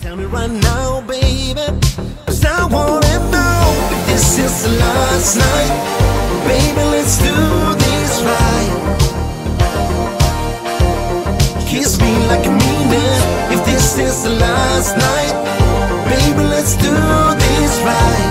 Tell me right now, baby, 'cause I wanna know if this is the last night. Baby, let's do this right. Kiss me like you mean it. If this is the last night, baby, let's do this right.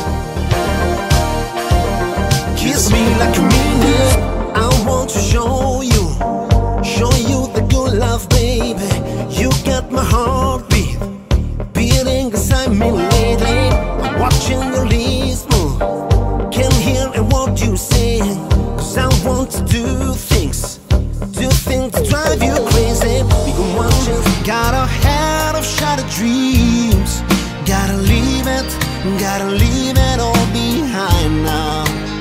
Kiss me like you mean it. I want to show you the good love, baby. You got my heartbeat beating inside me lately. I'm watching your lips move, can't hear a word you say. 'Cause I want to do things that drive you crazy. We can watch it. Got a head of shattered dreams. Gotta leave it all behind now.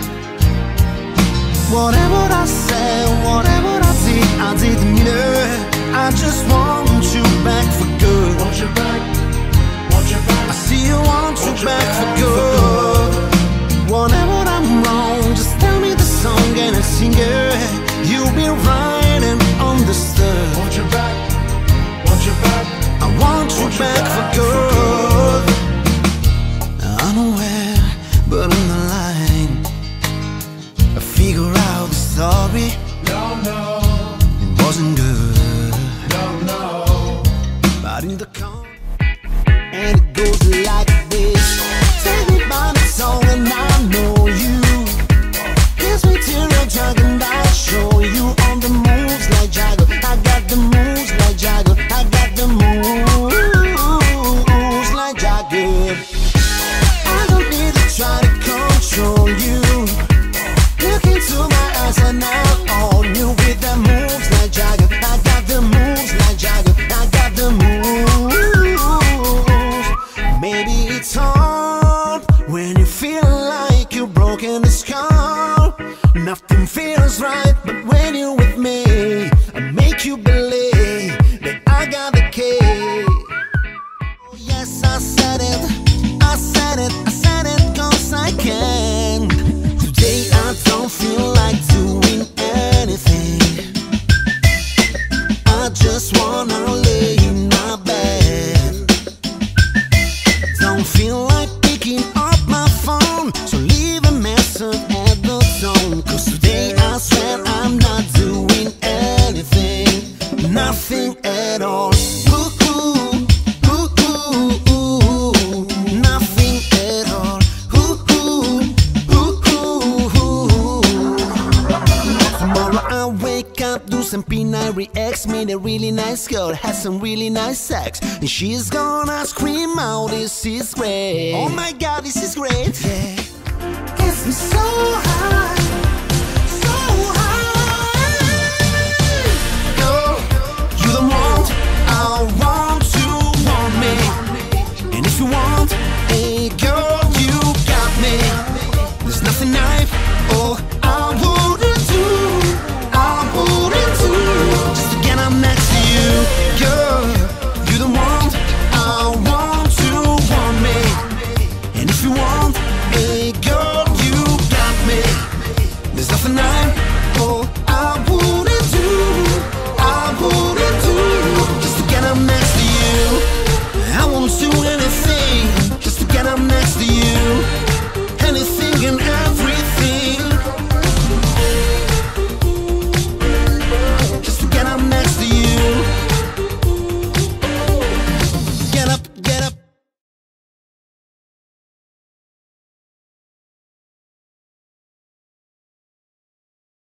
Whatever I said, whatever I didn't mean it. I just want you back for good. Want you back, want you back. I see you want you back for good. Whenever I'm wrong, just tell me the song and I'll sing it. You'll be right and understood. Want you back, want you back. I want you back for good. Unaware, but on the line, I figure out the story. No, no, it wasn't good. no, no. But in the con, and it goes like this. Take me by the song and I know you. Kiss me till you're drunk and I'll show you on the moves like Jagger. I got the moves like Jagger. I got the moves like Jagger. I don't need to try to control you. Look into my eyes and I'll own you with the moves like Jagger. I got the moves like Jagger. I got the moves. Maybe it's hard when you feel like you've broken the skull. Nothing feels right, but when you're with me, I make you believe that I got the key. Oh, yes, I said it, I said it, I said it 'cause I can. Today I don't feel like doing anything. I just wanna lay in my bed. Don't feel like picking up my phone, so leave a message at the tone. 'Cause today I swear I'm not doing anything, nothing at all. Ooh, ooh, ooh, ooh, ooh. Nothing at all. Ooh, ooh, ooh, ooh, ooh. Tomorrow I wake up, do some P9 reacts, meet a really nice girl, has some really nice sex, and she's gonna scream out, this is great. Oh my God, this is great. Yeah. Gets me so high.